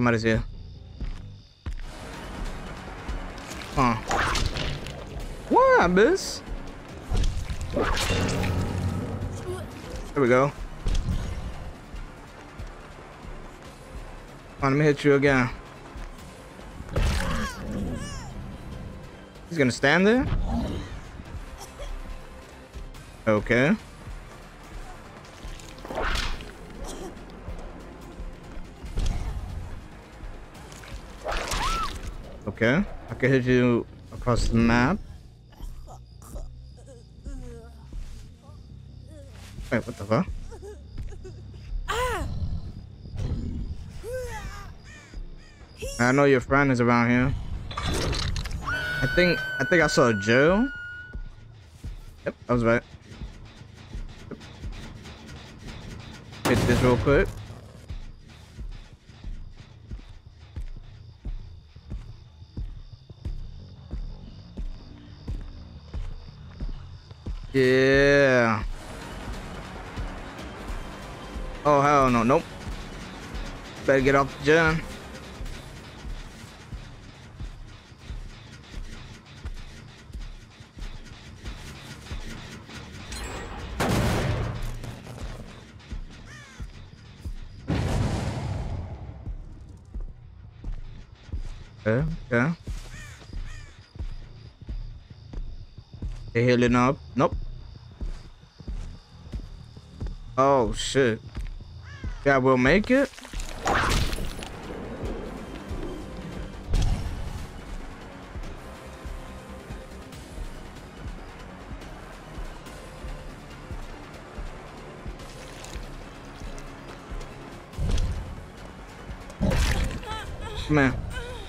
somebody's here. Huh. What, miss? There we go. Come on, let me hit you again. He's gonna stand there? Okay. Okay. I can hit you across the map. Wait, what the fuck? I know your friend is around here. I think I saw a jail. Yep, I was right. Hit this real quick. Yeah. Oh hell no, nope. Better get off the gen. Okay. They healing up. Nope. Oh shit. Yeah, we'll make it. Come here.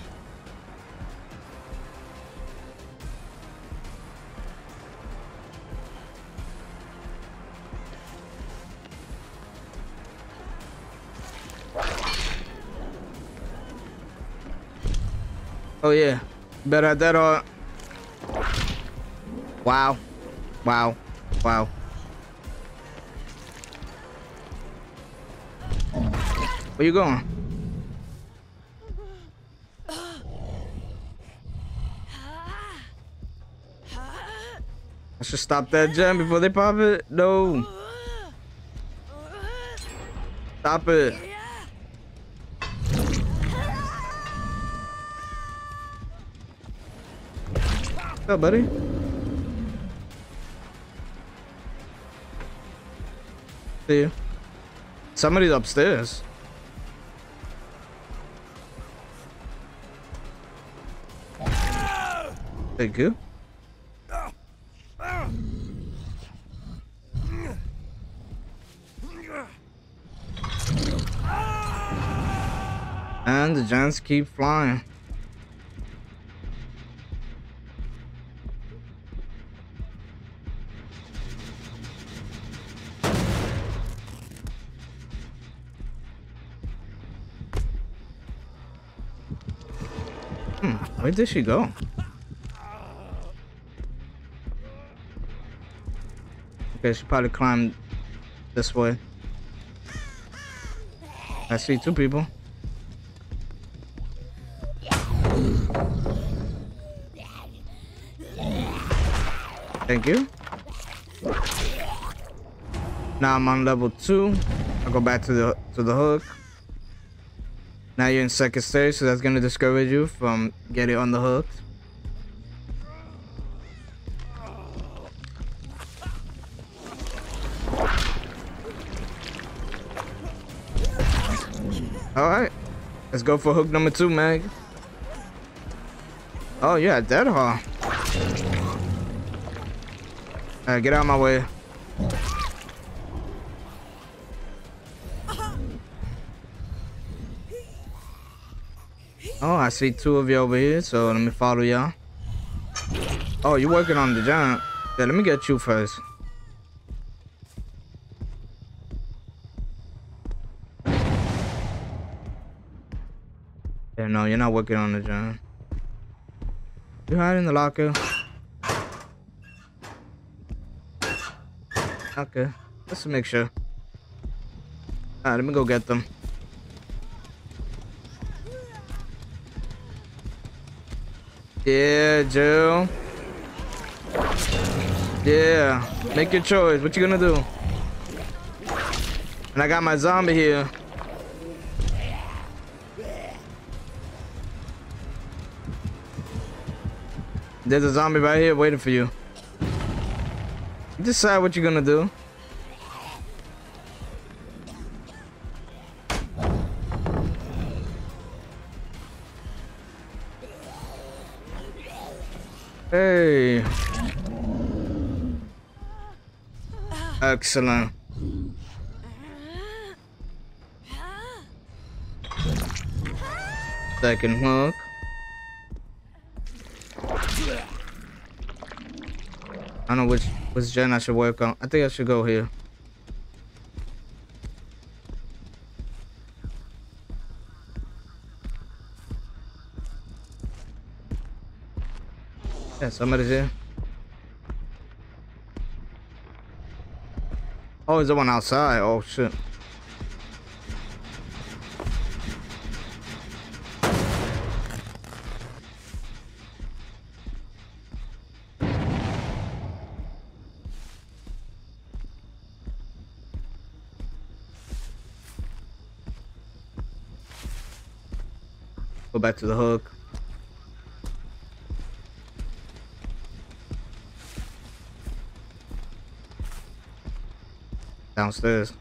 Oh yeah, better have that or wow, wow, wow. Where you going? I should stop that gem before they pop it. No. Stop it. What's up, buddy? See you. Somebody's upstairs. Thank you. And the giants keep flying. Where did she go? Okay, she probably climbed this way. I see two people. Thank you. Now I'm on level 2. I'll go back to the hook. Now you're in second stage, so that's gonna discourage you from getting on the hook. Alright. Let's go for hook number 2, Meg. Oh yeah, dead hall. Alright, get out of my way. Oh, I see two of you over here, so let me follow y'all. Oh, you're working on the giant. Yeah, let me get you first. Yeah, no, you're not working on the giant. You hide in the locker. Okay, let's make sure. Alright, let me go get them. Yeah, Joe. Yeah. Make your choice. What you gonna do? And I got my zombie here. There's a zombie right here waiting for you. You decide what you're gonna do. Hey. Excellent. Second hook. I don't know which gen I should work on. I think I should go here. Yeah, somebody's here. Oh, is there one outside? Oh shit. Go back to the hook. Downstairs.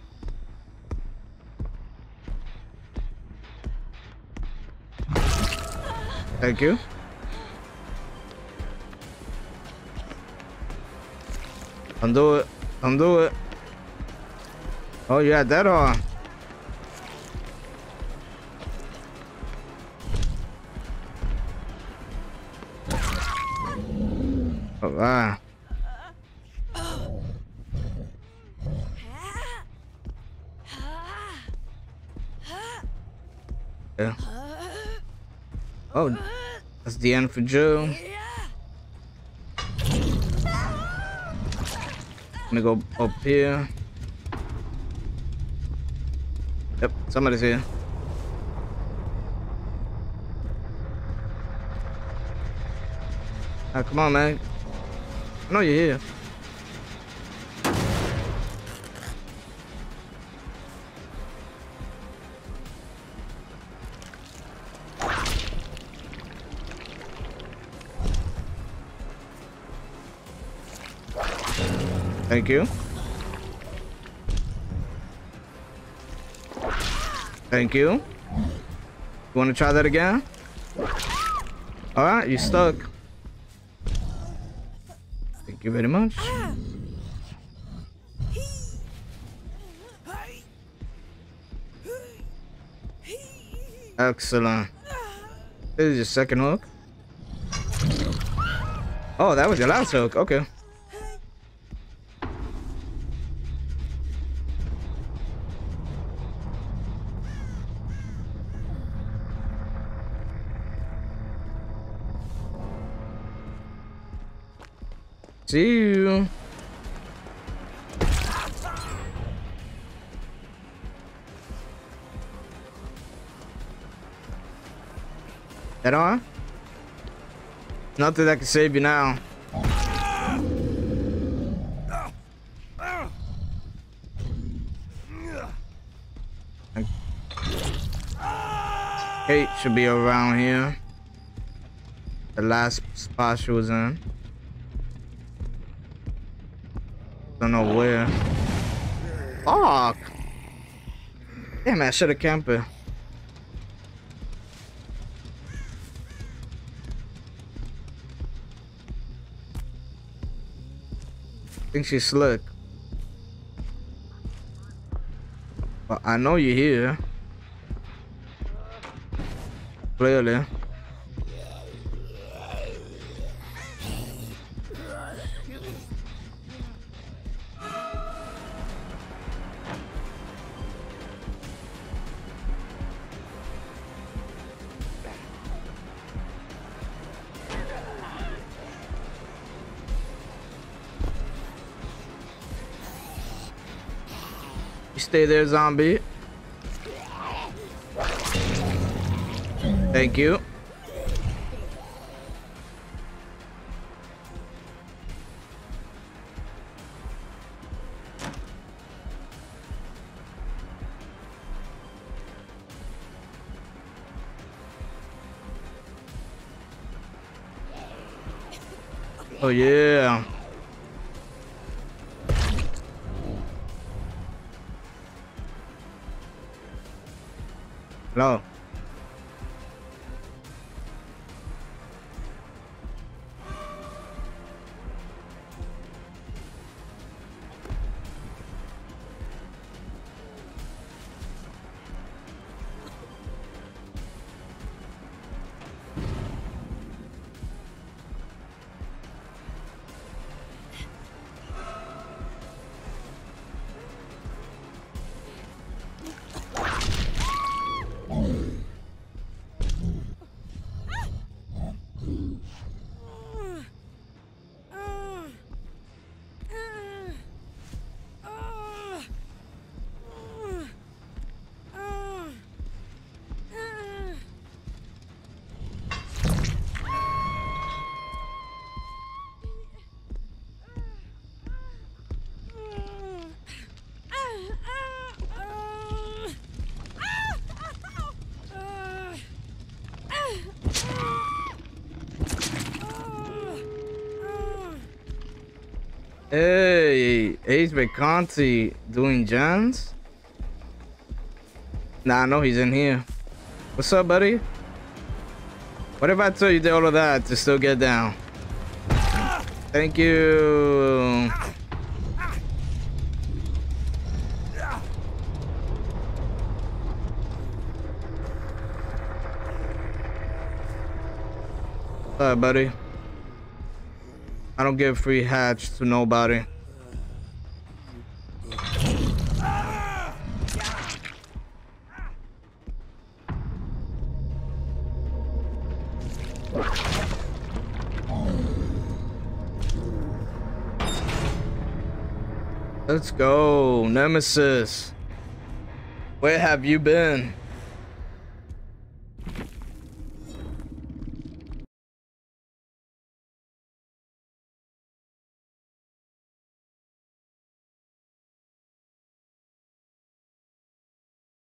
Thank you. Undo it. Undo it. Oh, you had that on. Oh, wow. Yeah. Oh, that's the end for Joe. Let me go up here. Yep, somebody's here. Ah, come on, man. I know you're here. Thank you. Thank you. You want to try that again? All right, you stuck. Thank you very much. Excellent. This is your second hook. Oh, that was your last hook. Okay. See you. That on? Nothing that can save you now. Kate should be around here. The last spot she was in. Don't know where. Fuck! Damn, I should have camped her. I think she's slick. But I know you're here. Clearly. Stay there, zombie. Thank you. Oh yeah. Hello. Hey, Ace Conti doing gens? Nah, I know he's in here. What's up, buddy? What if I told you did all of that to still get down? Thank you. Alright, buddy. I don't give free hatch to nobody. Let's go, Nemesis. Where have you been?